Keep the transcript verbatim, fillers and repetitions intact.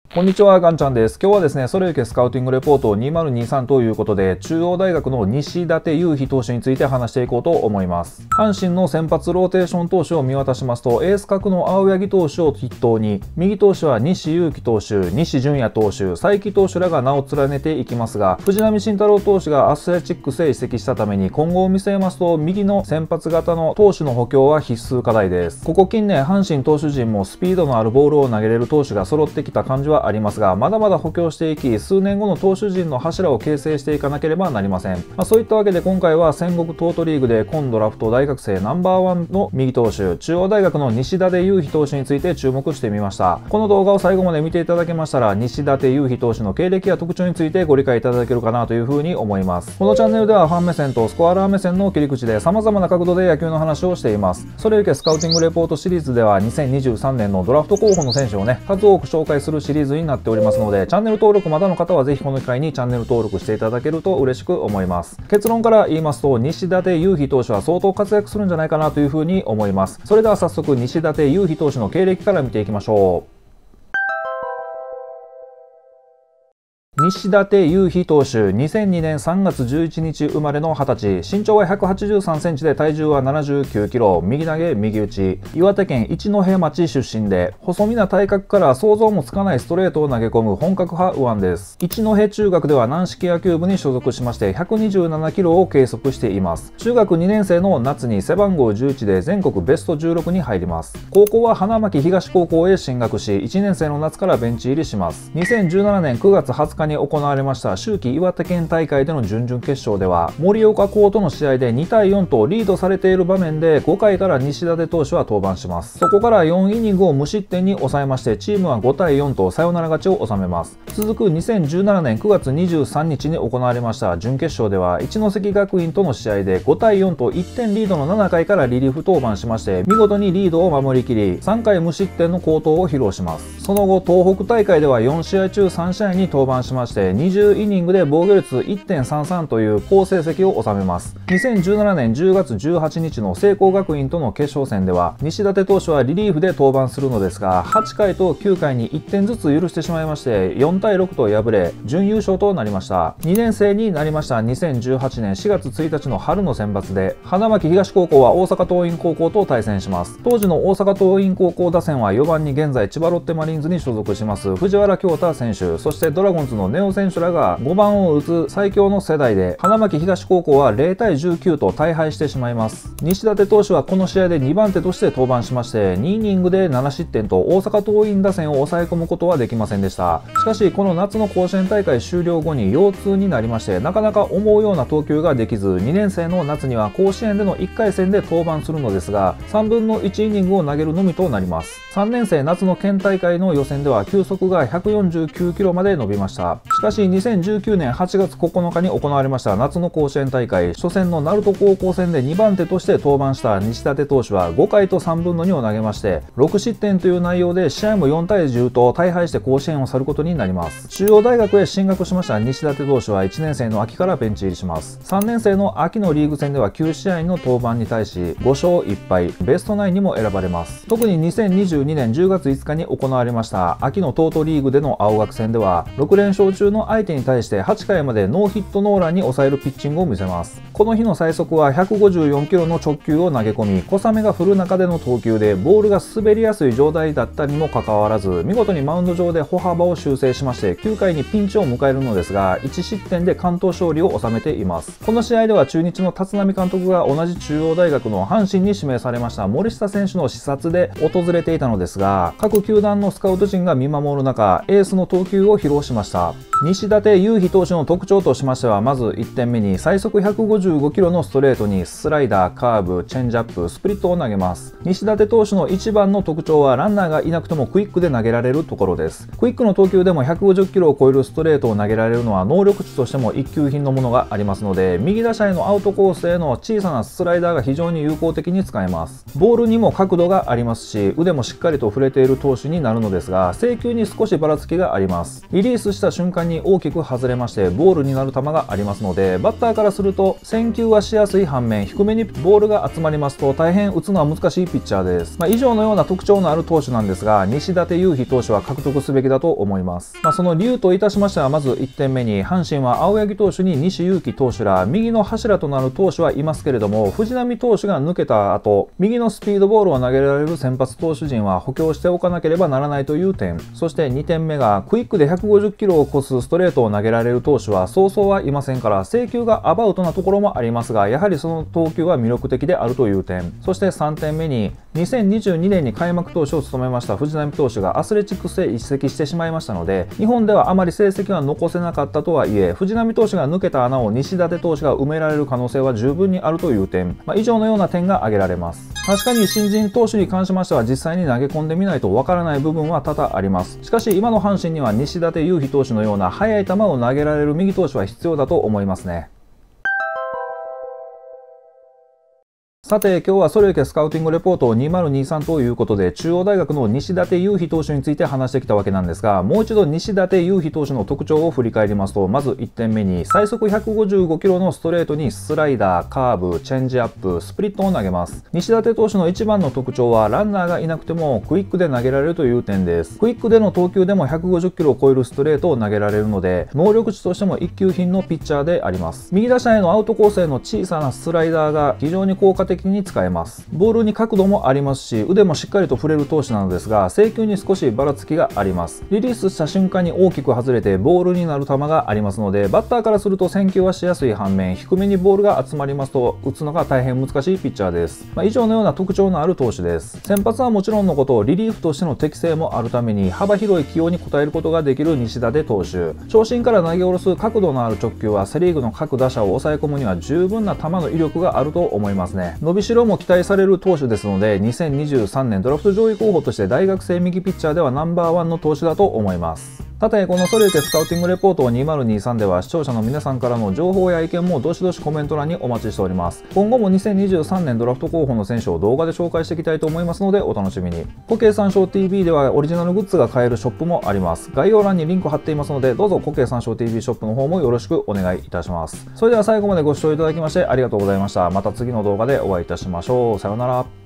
こんにちは、ガンちゃんです。今日はですね、それゆけスカウティングレポートにせんにじゅうさんということで、中央大学の西舘勇陽投手について話していこうと思います。阪神の先発ローテーション投手を見渡しますと、エース格の青柳投手を筆頭に、右投手は西勇輝投手、西純也投手、才木投手らが名を連ねていきますが、藤浪晋太郎投手がアスレチックスへ移籍したために、今後を見据えますと、右の先発型の投手の補強は必須課題です。ここ近年、阪神投手陣もスピードのあるボールを投げれる投手が揃ってきた感じはありますが、まだまだ補強していき、数年後の投手陣の柱を形成していかなければなりません。まあ、そういったわけで今回は戦国トートリーグで今ドラフト大学生ナンバーワンの右投手、中央大学の西舘勇陽投手について注目してみました。この動画を最後まで見ていただけましたら、西舘勇陽投手の経歴や特徴についてご理解いただけるかなというふうに思います。このチャンネルではファン目線とスコアラー目線の切り口で様々な角度で野球の話をしています。それゆけスカウティングレポートシリーズではにせんにじゅうさんねんのドラフト候補の選手をね、数多く紹介するシリーズになっておりますので、チャンネル登録まだの方はぜひこの機会にチャンネル登録していただけると嬉しく思います。結論から言いますと、西舘勇陽投手は相当活躍するんじゃないかなというふうに思います。それでは早速西舘勇陽投手の経歴から見ていきましょう。西舘勇陽投手、にせんにねんさんがつじゅういちにち生まれのはたち、身長はひゃくはちじゅうさんセンチで体重はななじゅうきゅうキロ、右投げ右打ち、岩手県一戸町出身で、細身な体格から想像もつかないストレートを投げ込む本格派右腕です。一戸中学では軟式野球部に所属しまして、ひゃくにじゅうななキロを計測しています。中学にねん生の夏に背番号じゅういちで全国ベストじゅうろくに入ります。高校は花巻東高校へ進学し、いちねん生の夏からベンチ入りします。にせんじゅうななねんくがつはつかに行われました秋季岩手県大会での準々決勝では、盛岡高との試合でにたいよんとリードされている場面でごかいから西舘投手は登板します。そこからよんイニングを無失点に抑えまして、チームはごたいよんとサヨナラ勝ちを収めます。続くにせんじゅうななねんくがつにじゅうさんにちに行われました準決勝では、一関学院との試合でごたいよんといってんリードのななかいからリリーフ登板しまして、見事にリードを守りきり、さんかい無失点の好投を披露します。その後、東北大会ではよんしあいちゅうさんしあいに登板しまして、にじゅうイニングで防御率 いってんさんさん という好成績を収めます。にせんじゅうななねんじゅうがつじゅうはちにちの聖光学院との決勝戦では、西舘投手はリリーフで登板するのですが、はちかいときゅうかいにいってんずつ許してしまいまして、よんたいろくと敗れ、準優勝となりました。にねん生になりましたにせんじゅうはちねんしがつついたちの春の選抜で、花巻東高校は大阪桐蔭高校と対戦します。当時の大阪桐蔭高校打線はよばんに現在千葉ロッテマリーンズに所属します藤原恭太選手、そしてドラゴンズの根尾選手らがごばんを打つ最強の世代で、花巻東高校はぜろたいじゅうきゅうと大敗してしまいます。西舘投手はこの試合でにばんてとして登板しまして、にイニングでななしってんと大阪桐蔭打線を抑え込むことはできませんでした。しかしこの夏の甲子園大会終了後に腰痛になりまして、なかなか思うような投球ができず、にねん生の夏には甲子園でのいっかいせんで登板するのですが、さんぶんのいちイニングを投げるのみとなります。さんねん生夏の県大会の予選では球速がひゃくよんじゅうきゅうキロまで伸びました。しかしにせんじゅうきゅうねんはちがつここのかに行われました夏の甲子園大会初戦の鳴門高校戦でにばんてとして登板した西舘投手はごかいとさんぶんのにを投げまして、ろくしってんという内容で試合もよんたいじゅうと大敗して甲子園を去ることになります。中央大学へ進学しました西舘投手はいちねん生の秋からベンチ入りします。さんねん生の秋のリーグ戦ではきゅうしあいの登板に対しごしょういっぱい、ベストナインにも選ばれます。特ににせんにじゅうにねんじゅうがついつかに行われました秋のトートリーグでの青学戦では、ろくれんしょう中の相手に対してはちかいまでノーヒットノーランに抑えるピッチングを見せます。この日の最速はひゃくごじゅうよんキロの直球を投げ込み、小雨が降る中での投球でボールが滑りやすい状態だったにもかかわらず、見事にマウンド上で歩幅を修正しまして、きゅうかいにピンチを迎えるのですが、いちしってんで完投勝利を収めています。この試合では中日の立浪監督が同じ中央大学の阪神に指名されました森下選手の視察で訪れていたのですが、各球団のスカウト陣が見守る中、エースの投球を披露しました。西舘勇陽投手の特徴としましては、まずいってんめに最速ひゃくごじゅうごキロのストレートにスライダー、カーブ、チェンジアップ、スプリットを投げます。西舘投手の一番の特徴はランナーがいなくてもクイックで投げられるところです。クイックの投球でもひゃくごじゅっキロを超えるストレートを投げられるのは能力値としても一級品のものがありますので、右打者へのアウトコースへの小さなスライダーが非常に有効的に使えます。ボールにも角度がありますし、腕もしっかりと触れている投手になるのですが、制球に少しばらつきがあります。リリースした瞬瞬間に大きく外れましてボールになる球がありますので、バッターからすると選球はしやすい反面、低めにボールが集まりますと大変打つのは難しいピッチャーです。まあ、以上のような特徴のある投手なんですが、西舘勇陽投手は獲得すべきだと思います。まあ、その理由といたしましては、まずいってんめに阪神は青柳投手に西勇輝投手ら右の柱となる投手はいますけれども、藤浪投手が抜けた後、右のスピードボールを投げられる先発投手陣は補強しておかなければならないという点。そしてにてんめがクイックでひゃくごじゅっキロを超すストレートを投げられる投手はそうそうはいませんから、制球がアバウトなところもありますが、やはりその投球は魅力的であるという点。そしてさんてんめににせんにじゅうにねんに開幕投手を務めました藤浪投手がアスレチックスへ移籍してしまいましたので、日本ではあまり成績は残せなかったとはいえ、藤浪投手が抜けた穴を西舘投手が埋められる可能性は十分にあるという点。まあ、以上のような点が挙げられます。確かに新人投手に関しましては実際に投げ込んでみないとわからない部分は多々あります。しかし今の阪神には西舘勇陽投手のような速い球を投げられる右投手は必要だと思いますね。さて今日はそれゆけスカウティングレポートにせんにじゅうさんということで、中央大学の西舘勇陽投手について話してきたわけなんですが、もう一度西舘勇陽投手の特徴を振り返りますと、まずいってんめに最速ひゃくごじゅうごキロのストレートにスライダー、カーブ、チェンジアップ、スプリットを投げます。西舘投手の一番の特徴はランナーがいなくてもクイックで投げられるという点です。クイックでの投球でもひゃくごじゅっキロを超えるストレートを投げられるので、能力値としても一級品のピッチャーであります。右打者へのアウトコースへの小さなスライダーが非常に効果的に使えます。ボールに角度もありますし、腕もしっかりと振れる投手なのですが、制球に少しばらつきがあります。リリースした瞬間に大きく外れてボールになる球がありますので、バッターからすると選球はしやすい反面、低めにボールが集まりますと打つのが大変難しいピッチャーです。まあ、以上のような特徴のある投手です。先発はもちろんのこと、リリーフとしての適性もあるために幅広い起用に応えることができる西舘投手。長身から投げ下ろす角度のある直球はセリーグの各打者を抑え込むには十分な球の威力があると思いますね。伸びしろも期待される投手ですので、にせんにじゅうさんねんドラフト上位候補として大学生右ピッチャーではナンバーワンの投手だと思います。さて、このそれゆけスカウティングレポートにせんにじゅうさんでは視聴者の皆さんからの情報や意見もどしどしコメント欄にお待ちしております。今後もにせんにじゅうさんねんドラフト候補の選手を動画で紹介していきたいと思いますのでお楽しみに。コケ参照 ティーブイ ではオリジナルグッズが買えるショップもあります。概要欄にリンク貼っていますので、どうぞコケ参照 ティーブイ ショップの方もよろしくお願いいたします。それでは最後までご視聴いただきましてありがとうございました。また次の動画でお会いいたしましょう。さようなら。